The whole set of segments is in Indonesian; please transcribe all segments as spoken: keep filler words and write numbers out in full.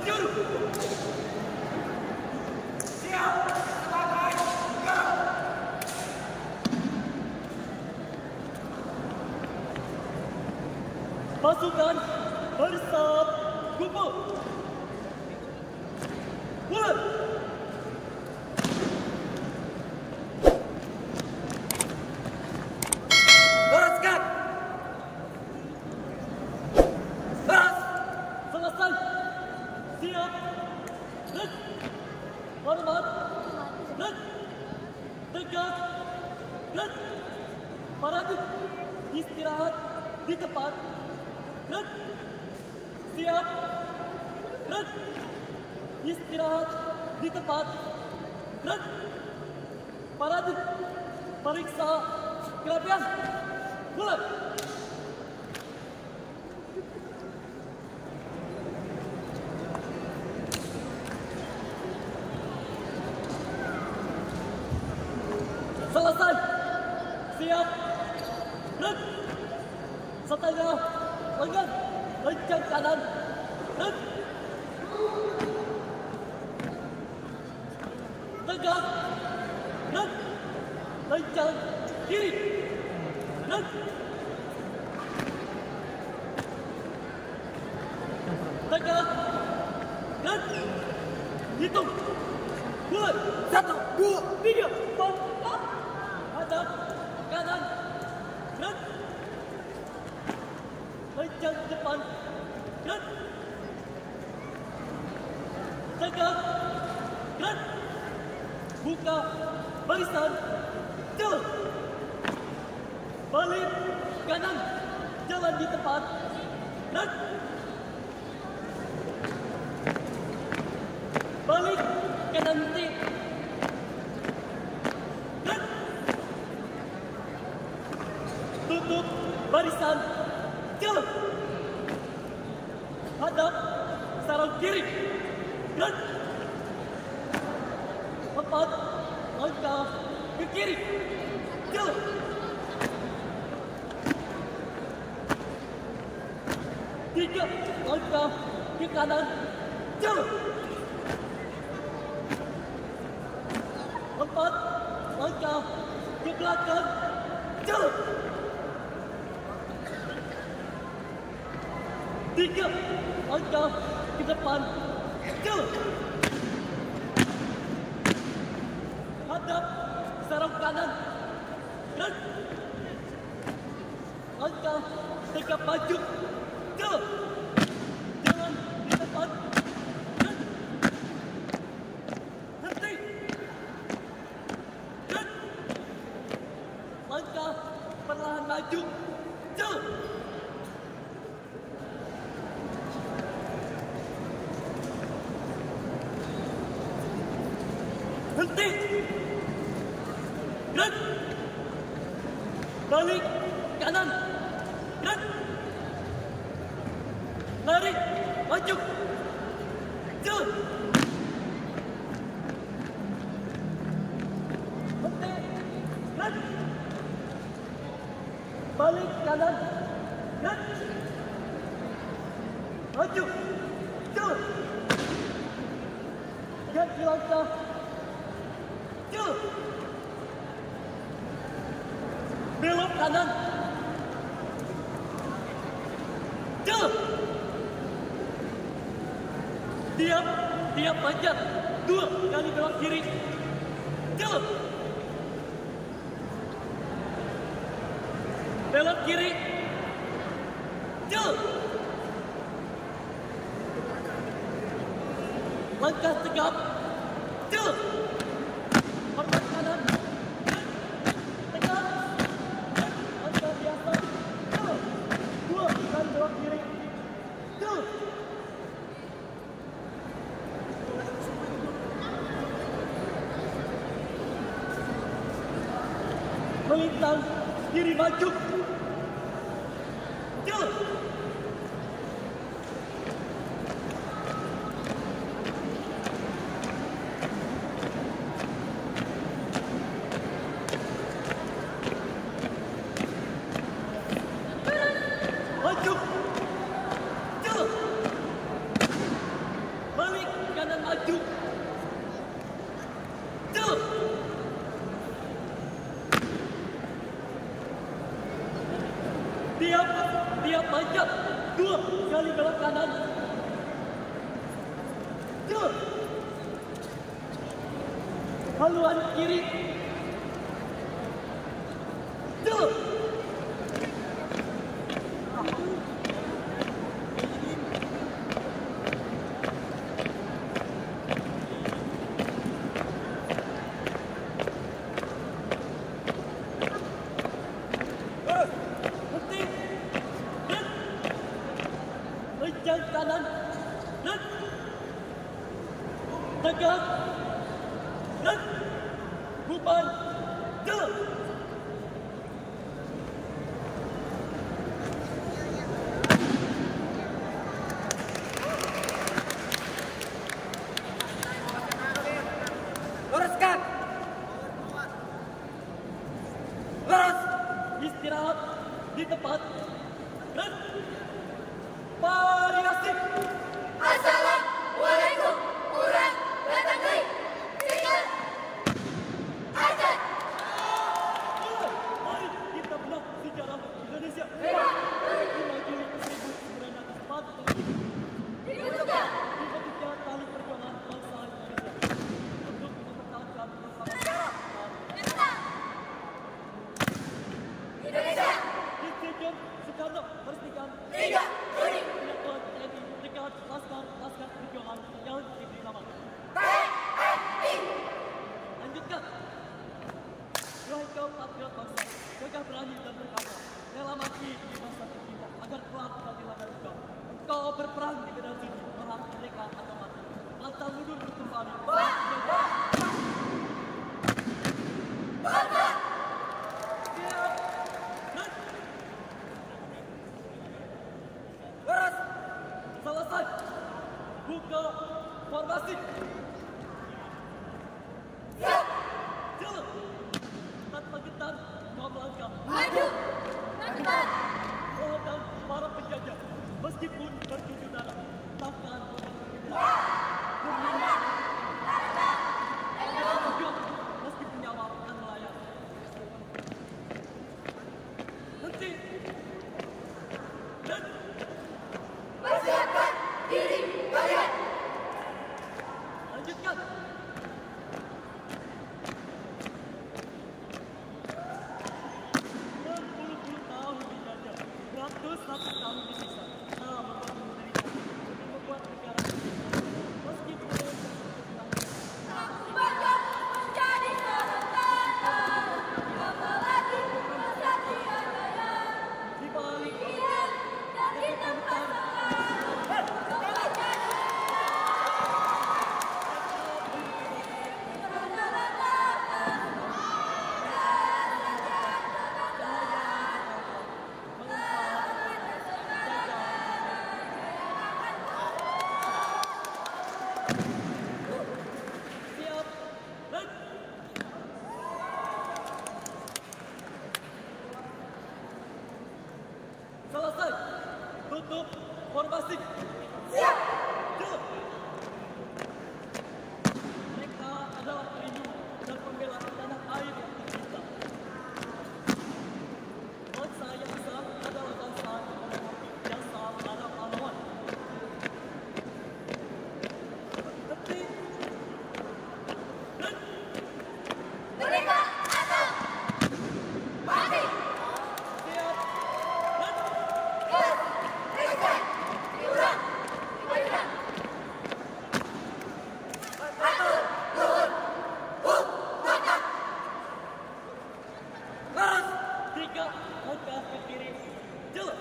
Penjuru. Siap. Pakai. Gerak. Pasukan bersab kumpul. Mulai. Bereskan. Beres. Selesai. Siap. Red. Hormat. Red. Tegak. Red. Parade. Istirahat di tempat. Red. Siap. Red. Istirahat di tempat. Red. Parade. Periksa kerapian. Mulai. Selesai. Siap. Red. Setengah. Lengan. Lencang kanan. Red. Tegak. Red. Lencang kiri. Red. Tegak. Red. Hitung. Mulai. Satu, dua, tiga, empat. Hadap kanan. Red. Lencang depan. Red. Tegak. Red. Buka barisan. Jalan. Balik kanan. Jalan di tempat. Red. Balik kanan nanti. Red. Tutup barisan. Jalan. Hadap sarung kiri. Red. Empat langkah ke kiri. Jalan. Tiga langkah ke kanan. Jalan. Empat langkah ke belakang. Jalan. Tiga langkah ke depan. Jalan. Hadap sarung kanan. Red. Langkah tegak maju. Jalan. Jalan di depan. Red. Henti. Red. Langkah perlahan maju. Jalan. Henti. Red. Balik kanan. Red. Lari. Maju. Jalan. Henti. Red. Balik kanan. Red. Maju. Jalan. Ganti langkah. Jalan. Belok kanan. Jalan. Diam. Diam panjang. Dua kali belok kiri. Jalan. Belok kiri. Jalan. Langkah tegap. Jalan. Hormat kanan. Tegak. Langkah biasa. Jalan. Dua kali belok kiri. Jalan. Melintang kiri maju. Jalan. panjang. Dua kali belok kanan. Dua. Haluan kiri. Dua. Pencang kanan dan tegak dan bubar jalan. Luruskan. Lurus. Istirahat di tempat dan variasi. Assalamualaikum warahmatullahi wabarakatuh. Azan. Mari kita bedah sejarah Indonesia. Lima. lima Juli seribu sembilan ratus empat puluh tujuh. Dibutuhkan. Dibentuknya Tali Perjuangan Bangsa Indonesia untuk mempertahankan bersama Dibutuhkan. Indonesia. Insiden Soekarno meresmikan Tiga Juni. Penyatuan T N I dekat laskar-laskar perjuangan yang diberi nama. T N I. Lanjutkan. Wahai kaum patriot bangsa, gagah berani dan berkata, rela mati di masa tercinta agar kelak kita dilanda engkau. Engkau berperang di medan sini, perang mereka atau mati. Pantang mundur untuk kembali. Bangsa. Siap. Dan Lurus. selesai. Buka formasi. Siap. Jalan. Tanpa getar, kau melangkah. Maju. Mantap. Melawan para penjajah, meskipun bercucur darah, takkan berjuang meskipun nyawa akan melayang. Henti dan Persiapkan diri kalian. lanjutkan. Berpuluh-puluh tahun dijajah, beratus-ratus tahun disiksa, telah membuat menderita demi membuat negara ini. Meskipun Aku bangga menjadi seorang apalagi Satria Jaya. di balik Dia dan kita bersama. siap dan selesai. Tutup formasi. Siap. Jalan. Mereka adalah pelindung dan pembela tanah air yang tercinta. Bangsa yang besar adalah bangsa yang menghormati jasa para pahlawan. Henti dan Merdeka atau mati. siap dan Gas. Reset. Diulang. Dimajukan. Atur. Turun. Buk. Mantap. Lurus. tiga langkah ke kiri. Jalan.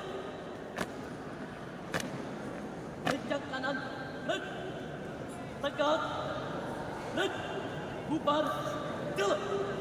Pencang kanan dan tegak dan bubar. Jalan.